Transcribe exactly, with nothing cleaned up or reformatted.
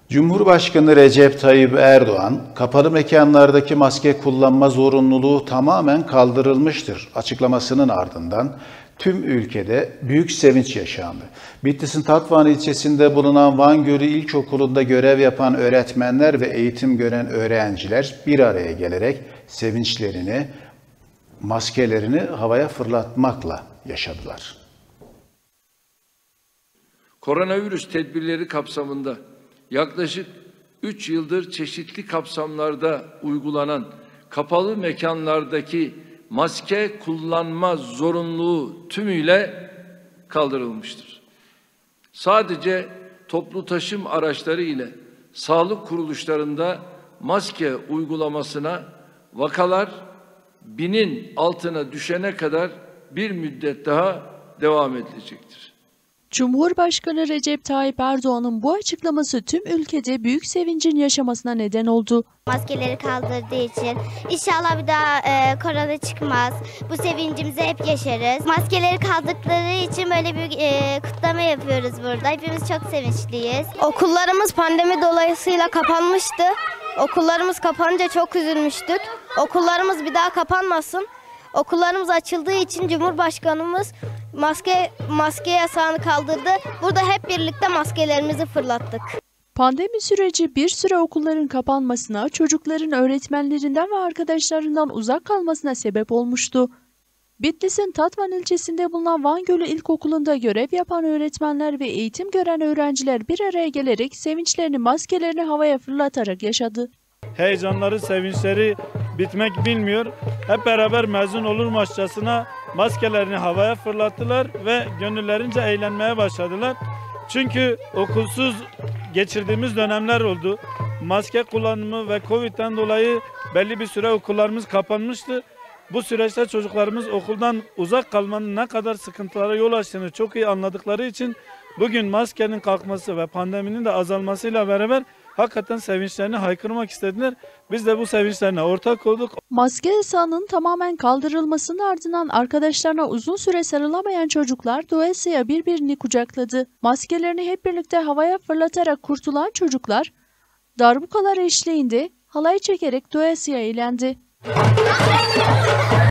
Cumhurbaşkanı Recep Tayyip Erdoğan, kapalı mekanlardaki maske kullanma zorunluluğu tamamen kaldırılmıştır açıklamasının ardından tüm ülkede büyük sevinç yaşandı. Bitlis'in Tatvan ilçesinde bulunan Van Gölü İlkokulu'nda görev yapan öğretmenler ve eğitim gören öğrenciler bir araya gelerek sevinçlerini, maskelerini havaya fırlatmakla yaşadılar. Koronavirüs tedbirleri kapsamında yaklaşık üç yıldır çeşitli kapsamlarda uygulanan kapalı mekanlardaki maske kullanma zorunluluğu tümüyle kaldırılmıştır. Sadece toplu taşım araçları ile sağlık kuruluşlarında maske uygulamasına vakalar binin altına düşene kadar bir müddet daha devam edilecektir. Cumhurbaşkanı Recep Tayyip Erdoğan'ın bu açıklaması tüm ülkede büyük sevincin yaşamasına neden oldu. Maskeleri kaldırdığı için inşallah bir daha e, korona çıkmaz. Bu sevincimizi hep yaşarız. Maskeleri kaldırdıkları için böyle bir e, kutlama yapıyoruz burada. Hepimiz çok sevinçliyiz. Okullarımız pandemi dolayısıyla kapanmıştı. Okullarımız kapanınca çok üzülmüştük. Okullarımız bir daha kapanmasın. Okullarımız açıldığı için Cumhurbaşkanımız maske maske yasağını kaldırdı. Burada hep birlikte maskelerimizi fırlattık. Pandemi süreci bir süre okulların kapanmasına, çocukların öğretmenlerinden ve arkadaşlarından uzak kalmasına sebep olmuştu. Bitlis'in Tatvan ilçesinde bulunan Van Gölü İlkokulu'nda görev yapan öğretmenler ve eğitim gören öğrenciler bir araya gelerek sevinçlerini, maskelerini havaya fırlatarak yaşadı. Heyecanları, sevinçleri bitmek bilmiyor. Hep beraber mezun olurmuşçasına maskelerini havaya fırlattılar ve gönüllerince eğlenmeye başladılar. Çünkü okulsuz geçirdiğimiz dönemler oldu. Maske kullanımı ve Covid'den dolayı belli bir süre okullarımız kapanmıştı. Bu süreçte çocuklarımız okuldan uzak kalmanın ne kadar sıkıntılara yol açtığını çok iyi anladıkları için bugün maskenin kalkması ve pandeminin de azalmasıyla beraber hakikaten sevinçlerini haykırmak istediler. Biz de bu sevinçlerine ortak olduk. Maske yasağının tamamen kaldırılmasının ardından arkadaşlarına uzun süre sarılamayan çocuklar doyasıya birbirini kucakladı. Maskelerini hep birlikte havaya fırlatarak kurtulan çocuklar darbukalar eşliğinde halay çekerek doyasıya eğlendi.